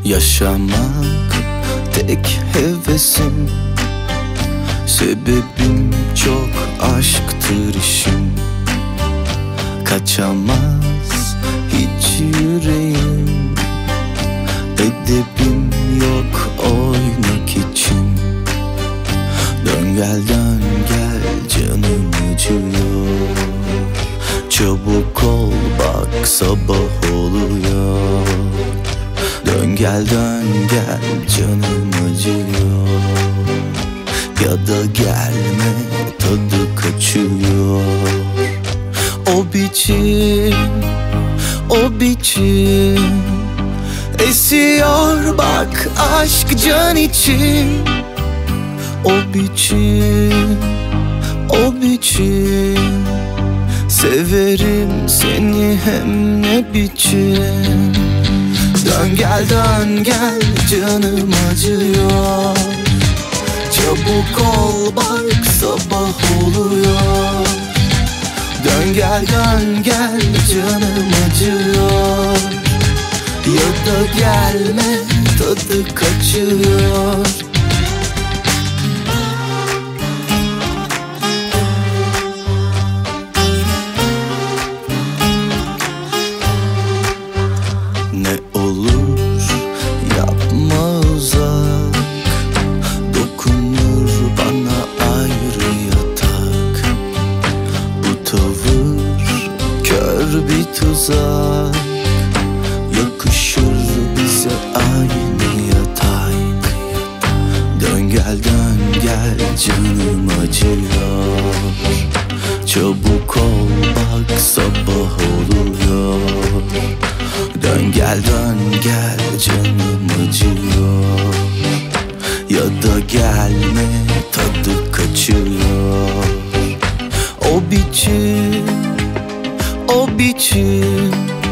Yaşamak tek hevesim, sebebim çok aşktır işim. Kaçamaz hiç yüreğim, edebim yok oynak için. Dön gel dön gel canım acıyor, çabuk ol bak sabah oluyor. Dön gel dön gel canım acıyor, ya da gelme tadı kaçıyor. O biçim, o biçim esiyor bak aşk can için. O biçim, o biçim severim seni hem ne biçim. Dön gel dön gel canım acıyor, çabuk ol bak sabah oluyor. Dön gel dön gel canım acıyor, ya da gelme tadı kaçıyor. Ne olur yapma uzak, dokunur bana ayrı yatak. Bu tavır kör bir tuzak, yakışır bize aynı yatak. Dön gel dön gel canım acıyor, çabuk ol bak sabah oluyor. Dön gel dön gel canım acıyor, ya da gelme tadı kaçıyor. O biçim, o biçim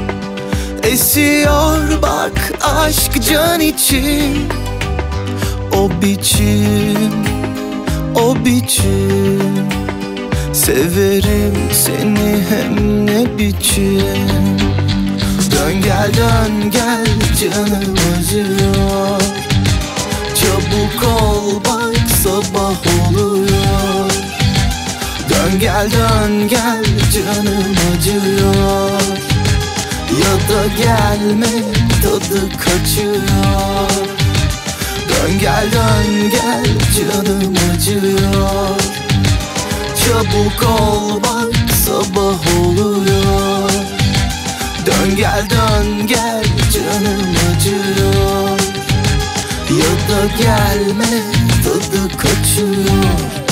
esiyor bak aşk can için. O biçim, o biçim severim seni hem ne biçim. Dön gel dön gel canım acıyor, çabuk ol bak sabah oluyor. Dön gel dön gel canım acıyor, ya da gelme tadı kaçıyor. Dön gel dön gel canım acıyor, çabuk ol bak sabah oluyor. Dön gel dön gel canım acıyor, ya da gelme tadı kaçıyor.